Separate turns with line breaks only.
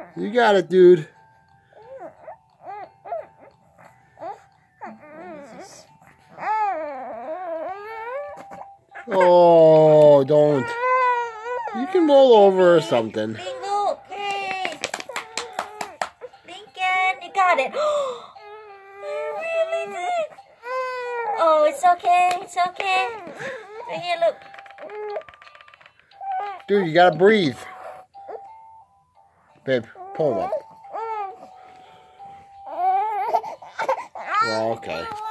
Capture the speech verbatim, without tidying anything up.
You got it, dude. Oh, don't. You can roll over or something.
Bingo, okay. Lincoln, you got it. You really did. Oh, it's okay, it's okay. Right here, look.
Dude, you gotta breathe. Babe, pull him up. Oh, okay.